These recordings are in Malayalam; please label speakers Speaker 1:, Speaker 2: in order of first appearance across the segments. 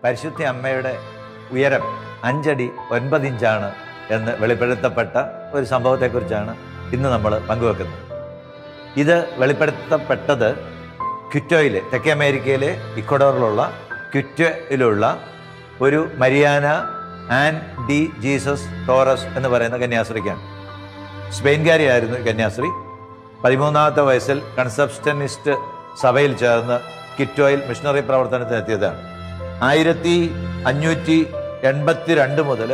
Speaker 1: പരിശുദ്ധ അമ്മയുടെ ഉയരം 5 അടി 9 ഇഞ്ചാണ് എന്ന് വെളിപ്പെടുത്തപ്പെട്ട ഒരു സംഭവത്തെക്കുറിച്ചാണ് ഇന്ന് നമ്മൾ പങ്കുവെക്കുന്നത്. ഇത് വെളിപ്പെടുത്തപ്പെട്ടത് ക്വിറ്റോയിലെ, തെക്കേ അമേരിക്കയിലെ ഇക്വഡോറിലുള്ള ക്വിറ്റോയിലുള്ള ഒരു Mariana Ann de Jesus Torres എന്ന് പറയുന്ന കന്യാസ്ത്രീക്കാണ്. സ്പെയിൻകാരിയായിരുന്നു ഈ കന്യാസ്ത്രീ. 13ാമത്തെ വയസ്സിൽ കൺസെപ്ഷനിസ്റ്റ് സഭയിൽ ചേർന്ന് ക്വിറ്റോയിൽ മിഷണറി പ്രവർത്തനത്തിനെത്തിയതാണ്. 1582 മുതൽ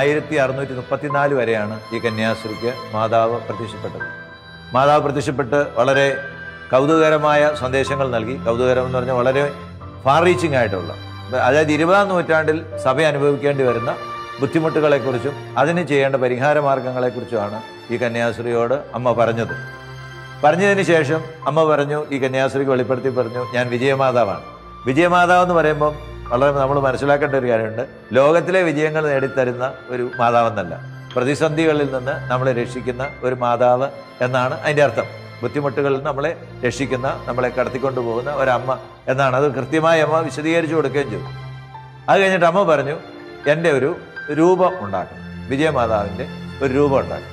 Speaker 1: 1634 വരെയാണ് ഈ കന്യാസ്ത്രീക്ക് മാതാവ് പ്രത്യക്ഷപ്പെട്ടത്. മാതാവ് പ്രത്യക്ഷപ്പെട്ട് വളരെ കൗതുകകരമായ സന്ദേശങ്ങൾ നൽകി. കൗതുകകരം എന്ന് പറഞ്ഞാൽ വളരെ ഫാർ റീച്ചിങ് ആയിട്ടുള്ള, അതായത് 20ാം നൂറ്റാണ്ടിൽ സഭ അനുഭവിക്കേണ്ടി വരുന്ന ബുദ്ധിമുട്ടുകളെക്കുറിച്ചും അതിന് ചെയ്യേണ്ട പരിഹാര മാർഗങ്ങളെക്കുറിച്ചുമാണ് ഈ കന്യാസ്ത്രീയോട് അമ്മ പറഞ്ഞത്. പറഞ്ഞതിന് ശേഷം അമ്മ പറഞ്ഞു, ഈ കന്യാസ്ത്രീക്ക് വെളിപ്പെടുത്തി പറഞ്ഞു, ഞാൻ വിജയമാതാവാണ്. വിജയമാതാവ് എന്ന് പറയുമ്പം വളരെ നമ്മൾ മനസ്സിലാക്കേണ്ട ഒരു കാര്യമുണ്ട്. ലോകത്തിലെ വിജയങ്ങൾ നേടിത്തരുന്ന ഒരു മാതാവെന്നല്ല, പ്രതിസന്ധികളിൽ നിന്ന് നമ്മളെ രക്ഷിക്കുന്ന ഒരു മാതാവ് എന്നാണ് അതിൻ്റെ അർത്ഥം. ബുദ്ധിമുട്ടുകളിൽ നമ്മളെ രക്ഷിക്കുന്ന, നമ്മളെ കടത്തിക്കൊണ്ടു പോകുന്ന ഒരമ്മ എന്നാണ്. അത് കൃത്യമായി അമ്മ വിശദീകരിച്ചു കൊടുക്കുകയും ചെയ്തു. അത് കഴിഞ്ഞിട്ട് അമ്മ പറഞ്ഞു, എൻ്റെ ഒരു രൂപം ഉണ്ടാക്കണം, വിജയമാതാവിൻ്റെ ഒരു രൂപം ഉണ്ടാക്കണം.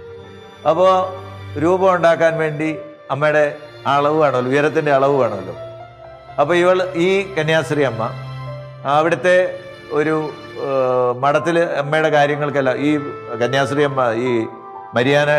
Speaker 1: അപ്പോൾ രൂപം ഉണ്ടാക്കാൻ വേണ്ടി അമ്മയുടെ അളവ് വേണമല്ലോ, ഉയരത്തിൻ്റെ അളവ് വേണമല്ലോ. അപ്പോൾ ഈ കന്യാസ്ത്രീ അമ്മ അവിടുത്തെ ഒരു മഠത്തിൽ അമ്മയുടെ കാര്യങ്ങൾക്കല്ല, ഈ കന്യാസ്ത്രീ അമ്മ, ഈ Mariana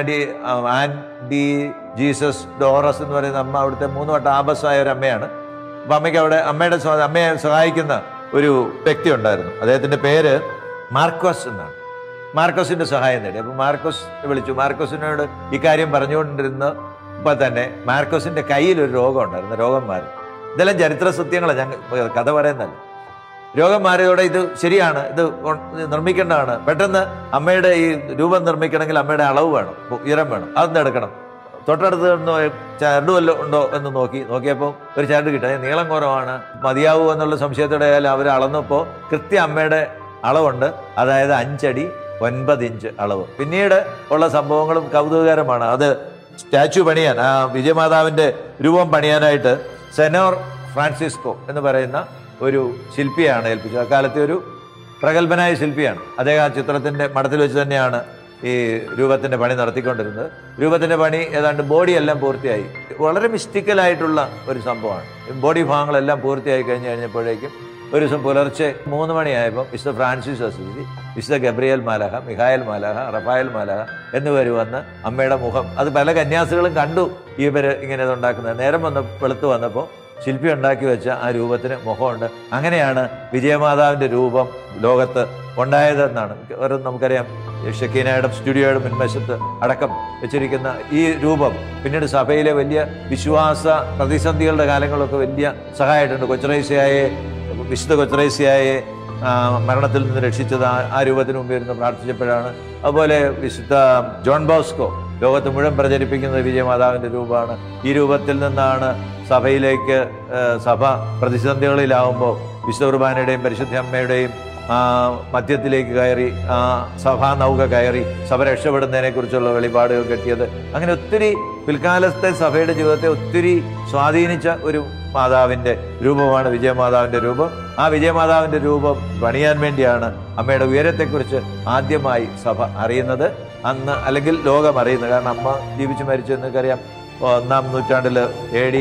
Speaker 1: Ann de Jesus Torres എന്ന് പറയുന്ന അമ്മ അവിടുത്തെ 3 വട്ടം ആബസായ ഒരു അമ്മയാണ്. അപ്പം അമ്മയ്ക്ക് അവിടെ അമ്മയെ സഹായിക്കുന്ന ഒരു വ്യക്തി ഉണ്ടായിരുന്നു. അദ്ദേഹത്തിൻ്റെ പേര് മാർക്കോസ് എന്നാണ്. മാർക്കോസിൻ്റെ സഹായം നേടി. അപ്പം മാർക്കോസ് വിളിച്ചു. മാർക്കോസിനോട് ഈ കാര്യം പറഞ്ഞുകൊണ്ടിരുന്നപ്പോൾ തന്നെ മാർക്കോസിൻ്റെ കയ്യിലൊരു രോഗം ഉണ്ടായിരുന്നു. രോഗം മാറി. ഇതെല്ലാം ചരിത്ര സത്യങ്ങളാണ്, ഞാൻ കഥ പറയുന്നതല്ല. രോഗം മാറിയതോടെ ഇത് ശരിയാണ്, ഇത് നിർമ്മിക്കേണ്ടതാണ്. പെട്ടെന്ന് അമ്മയുടെ ഈ രൂപം നിർമ്മിക്കണമെങ്കിൽ അമ്മയുടെ അളവ് വേണം, ഉയരം വേണം. അതൊന്ന് എടുക്കണം. തൊട്ടടുത്ത് ചരട് വല്ലതും ഉണ്ടോ എന്ന് നോക്കിയപ്പോൾ ഒരു ചരട് കിട്ടും. നീളം കുറവാണ്, മതിയാവൂ എന്നുള്ള സംശയത്തോടെ അവർ അളന്നപ്പോൾ കൃത്യം അമ്മയുടെ അളവുണ്ട്. അതായത് 5 അടി 9 ഇഞ്ച് അളവ്. പിന്നീട് ഉള്ള സംഭവങ്ങളും കൗതുകകരമാണ്. അത് സ്റ്റാച്യു പണിയാൻ, ആ വിജയമാതാവിൻ്റെ രൂപം പണിയാനായിട്ട് സെനോർ ഫ്രാൻസിസ്കോ എന്ന് പറയുന്ന ഒരു ശില്പിയാണ് ഏൽപ്പിച്ചത്. അക്കാലത്തെ ഒരു പ്രഗത്ഭനായ ശില്പിയാണ് അദ്ദേഹം. ആ ചിത്രത്തിൻ്റെ മഠത്തിൽ വെച്ച് തന്നെയാണ് ഈ രൂപത്തിൻ്റെ പണി നടത്തിക്കൊണ്ടിരുന്നത്. രൂപത്തിൻ്റെ പണി ഏതാണ്ട് ബോഡിയെല്ലാം പൂർത്തിയായി. വളരെ മിസ്റ്റിക്കലായിട്ടുള്ള ഒരു സംഭവമാണ്. ബോഡി ഭാഗങ്ങളെല്ലാം പൂർത്തിയായി കഴിഞ്ഞപ്പോഴേക്കും ഒരു ദിവസം പുലർച്ചെ 3 മണിയായപ്പോൾ വിശുദ്ധ ഫ്രാൻസിസ് അസീസി, വിശുദ്ധ ഗബ്രിയേൽ മാലാഖ, മിഖായേൽ മാലാഖ, റഫായേൽ മാലാഖ എന്നിവർ വന്ന് അമ്മയുടെ മുഖം, അത് പല കന്യാസികളും കണ്ടു ഇവർ ഇങ്ങനെ ഉണ്ടാക്കുന്നത്. നേരം വെളുത്ത് വന്നപ്പോൾ ശില്പി ഉണ്ടാക്കി വെച്ച ആ രൂപത്തിന് മുഖമുണ്ട്. അങ്ങനെയാണ് വിജയമാതാവിൻ്റെ രൂപം ലോകത്ത് ഉണ്ടായതെന്നാണ്. നമുക്കറിയാം, ഷെക്കീനയുടെ സ്റ്റുഡിയോയുടെ മുൻവശത്ത് അടക്കം വെച്ചിരിക്കുന്ന ഈ രൂപം പിന്നീട് സഭയിലെ വലിയ വിശ്വാസ പ്രതിസന്ധികളുടെ കാലങ്ങളൊക്കെ വലിയ സഹായമായിട്ടുണ്ട്. വിശുദ്ധ കൊച്ചുറേസ്യയെ മരണത്തിൽ നിന്ന് രക്ഷിച്ചത് ആ രൂപത്തിന് മുമ്പ് ഇരുന്ന് പ്രാർത്ഥിച്ചപ്പോഴാണ്. അതുപോലെ വിശുദ്ധ ജോൺ ബോസ്കോ ലോകത്ത് മുഴുവൻ പ്രചരിപ്പിക്കുന്നത് വിജയമാതാവിൻ്റെ രൂപമാണ്. ഈ രൂപത്തിൽ നിന്നാണ് സഭയിലേക്ക്, സഭ പ്രതിസന്ധികളിലാവുമ്പോൾ വിശുദ്ധ കുർബാനയുടെയും പരിശുദ്ധ അമ്മയുടെയും മധ്യത്തിലേക്ക് കയറി സഭാ നൗക കയറി സഭ രക്ഷപ്പെടുന്നതിനെ കുറിച്ചുള്ള വെളിപാടുകൾ കിട്ടിയത്. അങ്ങനെ ഒത്തിരി പിൽക്കാലത്തെ സഭയുടെ ജീവിതത്തെ ഒത്തിരി സ്വാധീനിച്ച ഒരു മാതാവിൻ്റെ രൂപമാണ് വിജയമാതാവിൻ്റെ രൂപം. ആ വിജയമാതാവിൻ്റെ രൂപം പണിയാൻ വേണ്ടിയാണ് അമ്മയുടെ ഉയരത്തെക്കുറിച്ച് ആദ്യമായി സഭ അറിയുന്നത് അന്ന്, അല്ലെങ്കിൽ ലോകം അറിയുന്നത്. കാരണം അമ്മ ജീവിച്ച് മരിച്ചു എന്നൊക്കെറിയാം. 1-ാം നൂറ്റാണ്ടിൽ AD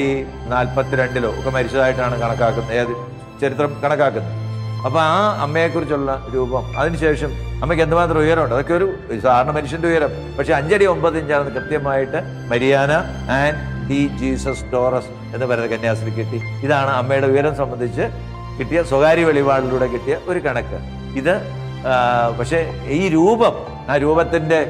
Speaker 1: 42 ഒക്കെ മരിച്ചതായിട്ടാണ് കണക്കാക്കുന്നത്, ചരിത്രം കണക്കാക്കുന്നത്. അപ്പോൾ ആ അമ്മയെക്കുറിച്ചുള്ള രൂപം, അതിനുശേഷം അമ്മയ്ക്ക് എന്തുമാത്രം ഉയരമുണ്ട്, അതൊക്കെ ഒരു സാധാരണ മനുഷ്യൻ്റെ ഉയരം. പക്ഷേ 5 അടി 9 ഇഞ്ചാണെന്ന് കൃത്യമായിട്ട് Mariana Ann de Jesus Torres എന്ന് പറയുന്ന കന്യാസ്ത്രീ കിട്ടി. ഇതാണ് അമ്മയുടെ ഉയരം സംബന്ധിച്ച് കിട്ടിയ സ്വകാര്യ വെളിപാടിലൂടെ കിട്ടിയ ഒരു കണക്ക്. ഇത് പക്ഷേ ഈ രൂപം, ആ രൂപത്തിൻ്റെ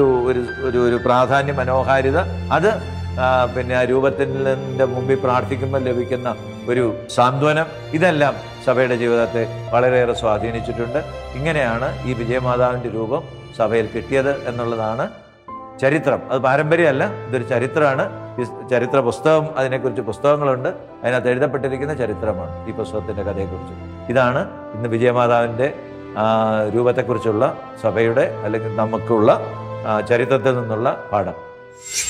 Speaker 1: ഒരു പ്രാധാന്യ മനോഹാരിത, അത് പിന്നെ ആ രൂപത്തിൻ്റെ മുമ്പിൽ പ്രാർത്ഥിക്കുമ്പോൾ ലഭിക്കുന്ന ഒരു സാന്ത്വനം, ഇതെല്ലാം സഭയുടെ ജീവിതത്തെ വളരെയേറെ സ്വാധീനിച്ചിട്ടുണ്ട്. ഇങ്ങനെയാണ് ഈ വിജയമാതാവിൻ്റെ രൂപം സഭയിൽ കിട്ടിയത് എന്നുള്ളതാണ് ചരിത്രം. അത് പാരമ്പര്യമല്ല, ഇതൊരു ചരിത്രമാണ്. ചരിത്ര പുസ്തകം, അതിനെക്കുറിച്ച് പുസ്തകങ്ങളുണ്ട്, അതിനകത്ത് എഴുതപ്പെട്ടിരിക്കുന്ന ചരിത്രമാണ് ഈ പുസ്തകത്തിൻ്റെ കഥയെക്കുറിച്ച്. ഇതാണ് ഇന്ന് വിജയമാതാവിൻ്റെ രൂപത്തെക്കുറിച്ചുള്ള സഭയുടെ, അല്ലെങ്കിൽ നമുക്കുള്ള ചരിത്രത്തിൽ നിന്നുള്ള പാഠം.